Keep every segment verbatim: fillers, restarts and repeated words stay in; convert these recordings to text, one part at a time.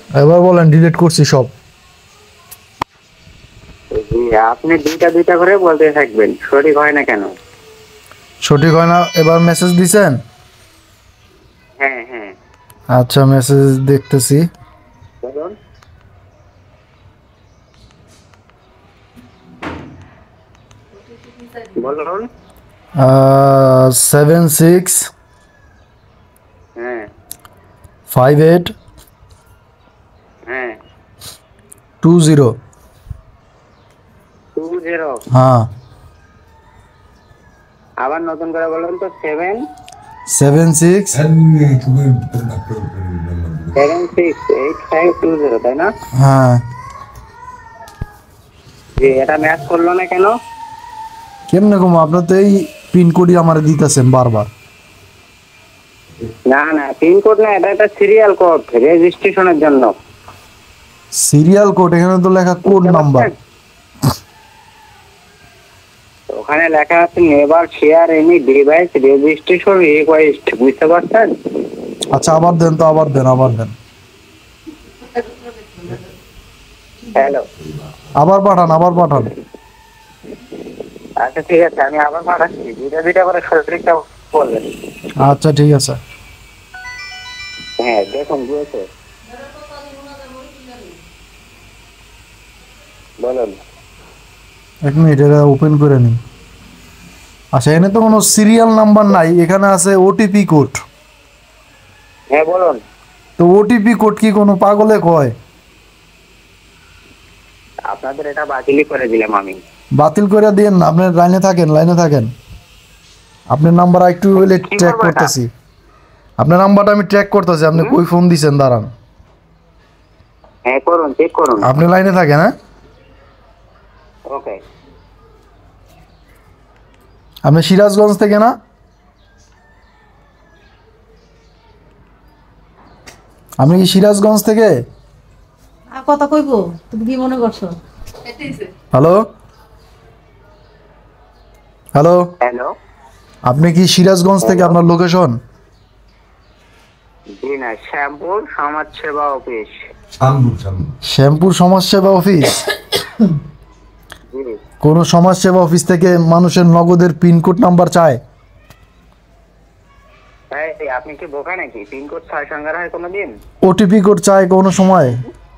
এবার বলেন, ডিলিট করছি সব। জি, আপনি দুইটা দুইটা করে বলতে থাকবেন, সঠিক হয় না কেন? সঠিক হয় না। এবার মেসেজ দিছেন? হ্যাঁ হ্যাঁ, আচ্ছা, মেসেজ দেখতেছি। বলুন। বলুন। সেভেন সিক্স হ্যাঁ ফাইভ এইট হ্যাঁ, টু জিরো। Two zero. হ্যাঁ, আবার নতুন করে বলুন তো। Seven seven six seven six eight five two zero, তাই না? হ্যাঁ। জি, এটা ম্যাচ করলো না কেন? কেমনে কম? আপনার তো এই পিনকোডই আমার দিতেছেন বারবার। না না, পিনকোড না, এটা একটা সিরিয়াল কোড রেজিস্ট্রেশনের জন্য। Serial code? এখানে তো লেখা কোড নাম্বার। ওখানে লেখা আছে never share any device registration request, বুঝতে পারছেন? আচ্ছা, আবার দেন তো, আবার দেন, আবার দেন। হ্যালো, আবার পাঠান, আবার পাঠান। আচ্ছা ঠিক আছে, আমি আবার পাঠাচ্ছি। দুইটা দুইটা করে সঠিকটা বলবেন। আচ্ছা, ঠিক আছে। হ্যাঁ, দেখুন বুঝেছে। বলুন। এক মিনিট, এটা ওপেন করে নিই। আচ্ছা, এখানে তো কোনো সিরিয়াল নাম্বার নাই, এখানে আছে ওটিপি কোড। হ্যাঁ বলুন। তো ওটিপি কোড কি কোনো পাগলে কয়? আপনাদের এটা বাতিলই করে দিলাম আমি। বাতিল করে দিন না, আপনি লাইনে থাকেন, লাইনে থাকেন। আপনার নাম্বার একটু হইলে কি ট্র্যাক করবো এটা? করতেছি। আপনার নাম্বারটা আমি ট্র্যাক করতেছি, আপনি হুম? কই ফোন দিছেন, দাঁড়ান। হ্যাঁ করুন, চেক করুন। আপনি লাইনে থাকেন, হ্যাঁ? ওকে। আপনি সিরাজগঞ্জ থেকে না? আপনি কি সিরাজগঞ্জ থেকে? আর কথা কইব, তুমি কি মনে করছো? Hello, hello, hello. আপনি কি সিরাজগঞ্জ থেকে? আপনার লোকেশন? জি না, শ্যামপুর সমাজ সেবা অফিস। শ্যামপুর সমাজসেবা অফিস? জি। কোন সমাজসেবা অফিস থেকে মানুষের নগদের পিনকোড নাম্বার চায়? এই, আপনি কি বোকা নাকি? পিনকোড ছয় সংখ্যার হয় কোনোদিন? ওটিপি কোড চায় কোনো সময়?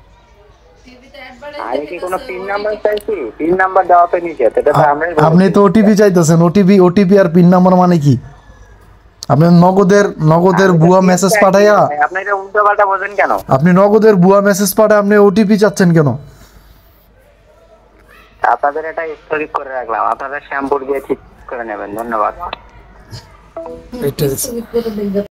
আমি কি কোনো পিন নাম্বার চাইছি? পিন নাম্বার দেওয়া তো নিচে, এটা তো আমরাই বলেছি। আপনি তো ওটিপি চাইতেছেন। ওটিপি ওটিপি আর পিন নাম্বার মানে কি? আপনি নগদের নগদের আমি তো ভুয়া PIN মেসেজ চাইছি। পাঠাইয়া, আপনি এটা উল্টো পাল্টা বোঝেন কেন? আপনি নগদের ভুয়া মেসেজ পাঠায় আপনি ওটিপি চাচ্ছেন কেন? আপনাদের এটা স্থগিত করে রাখলাম, আপনারা শ্যামপুর গিয়ে ঠিক করে নেবেন। ধন্যবাদ। এটা